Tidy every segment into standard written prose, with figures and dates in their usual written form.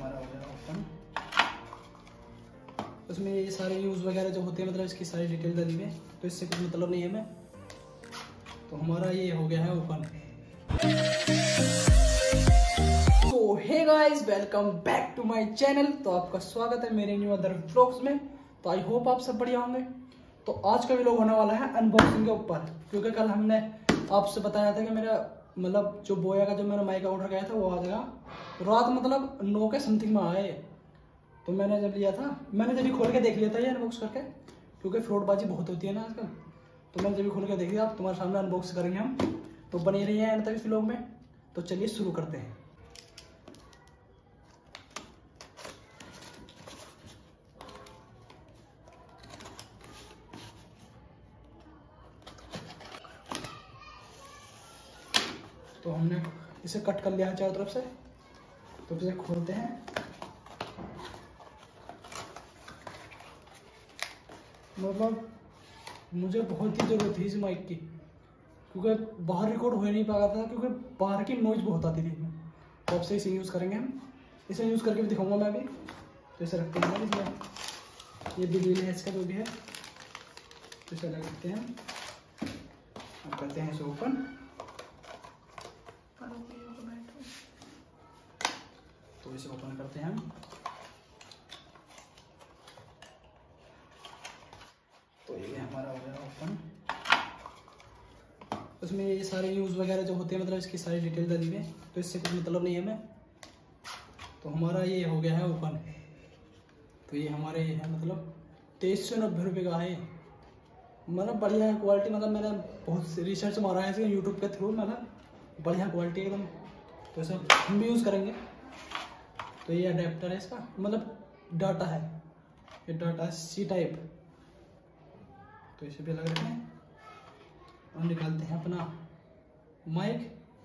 हमारा हो गया ओपन। उसमें ये सारे यूज़ वगैरह जो होते हैं मतलब इसकी सारी डिटेल डाली हुई है, तो इससे कुछ मतलब नहीं है हमें। तो हमारा ये हो गया है ओपन। तो hey guys, welcome back to my channel. तो आपका स्वागत है मेरे न्यू अदर व्लॉग्स में। तो आई होप आप सब बढ़िया होंगे। तो आज का व्लॉग होने वाला है अनबॉक्सिंग के ऊपर, क्योंकि कल हमने आपसे बताया था कि मेरा मतलब जो बोया का जो मैंने माइक का ऑर्डर किया था वो आ जाएगा रात मतलब 9 के समथिंग में आए। तो मैंने जब लिया था, मैंने जब भी खोल के देख लिया था ये अनबॉक्स करके, क्योंकि फ्रॉडबाजी बहुत होती है ना आजकल। तो मैंने जब भी खोल के देख लिया, आप तुम्हारे सामने अनबॉक्स करेंगे हम। तो बने रहिए एंड तक इस व्लॉग में। तो चलिए शुरू करते हैं। तो हमने इसे कट कर लिया है चारों तरफ से। तो इसे खोलते हैं। मतलब मुझे बहुत ही ज़रूरत थी इस माइक की, क्योंकि बाहर रिकॉर्ड हो नहीं पा रहा था, क्योंकि बाहर की नॉइज बहुत आती थी इसमें। तो अब से इसे यूज़ करेंगे हम। इसे यूज़ करके भी दिखाऊंगा मैं अभी। तो इसे रखते हैं इसमें, ये बिजली है इसका जो भी है। तो इसे लगा देते हैं, अब करते हैं इसे ओपन। तो इसे ओपन करते हैं हम। तो ये हमारा हो गया ओपन। उसमें ये सारे यूज़ वगैरह जो होते हैं मतलब इसकी सारी डिटेल डाली हुई है, तो इससे कुछ मतलब नहीं है हमें। तो हमारा ये हो गया है ओपन। तो ये हमारे है मतलब 2390 रुपये का है। मतलब बढ़िया है क्वालिटी। मतलब मैंने बहुत रिसर्च मारा है इसके यूट्यूब के थ्रू, मतलब बढ़िया क्वालिटी एकदम। तो इसे हम भी यूज़ करेंगे। तो ये अडेप्टर है इसका, मतलब डाटा है, ये डाटा सी टाइप। तो इसे भी लग रहे हैं और निकालते हैं अपना माइक।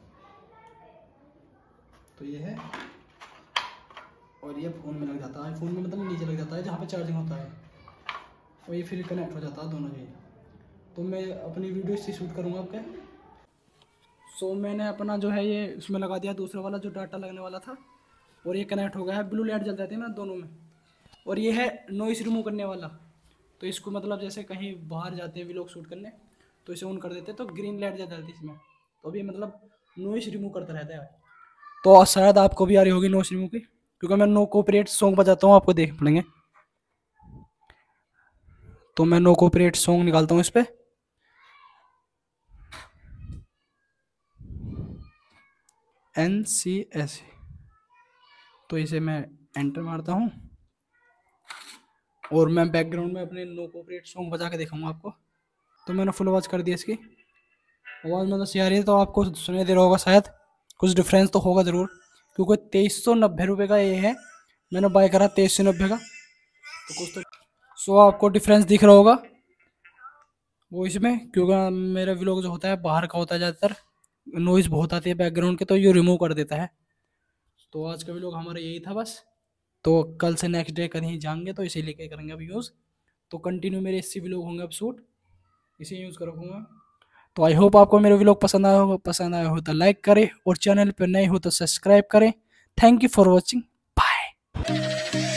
तो ये है, और ये फ़ोन में लग जाता है। फ़ोन में मतलब नीचे लग जाता है जहाँ पे चार्जिंग होता है, और ये फिर कनेक्ट हो जाता है दोनों जी। तो मैं अपनी वीडियो इससे शूट करूँगा आपके। सो मैंने अपना जो है ये उसमें लगा दिया, दूसरा वाला जो डाटा लगने वाला था, और ये कनेक्ट हो गया है। ब्लू लाइट जल जाती है ना दोनों में। और ये है नॉइस रिमूव करने वाला। तो इसको मतलब जैसे कहीं बाहर जाते हैं व्लॉग शूट करने, तो इसे ऑन कर देते हैं तो ग्रीन लाइट जल जाती है इसमें। तो अभी मतलब नॉइस रिमूव करता रहता है। तो शायद आपको भी आ रही होगी नॉइस रिमूव की, क्योंकि मैं नो कॉपीराइट सॉन्ग बजाता हूँ, आपको देख पड़ेंगे। तो मैं नो कॉपीराइट सॉन्ग निकालता हूँ इस पर। NCS। तो इसे मैं एंटर मारता हूँ, और मैं बैकग्राउंड में अपने नो कॉपीराइट सॉन्ग बजा के दिखाऊंगा आपको। तो मैंने फुल आवाज़ कर दी इसकी। आवाज़ में तो सही आ रही है, तो आपको सुनाई दे रहा होगा शायद। कुछ डिफरेंस तो होगा ज़रूर, क्योंकि 2390 रुपये का ये है। मैंने बाय करा 2390 का, तो कुछ तो सो आपको डिफरेंस दिख रहा होगा वो इसमें। क्योंकि मेरा व्लॉग जो होता है बाहर का होता है ज़्यादातर, नॉइज़ बहुत आती है बैकग्राउंड के, तो ये रिमूव कर देता है। तो आज का व्लॉग हमारा यही था बस। तो कल से नेक्स्ट डे कहीं जाएंगे तो इसी लेके करेंगे अब यूज़। तो कंटिन्यू मेरे इसी व्लॉग होंगे अब शूट, इसी यूज़ कर रखूँगा। तो आई होप आपको मेरे व्लॉग पसंद आया हो तो लाइक करें, और चैनल पर नए हो तो सब्सक्राइब करें। Thank you for watching. Bye.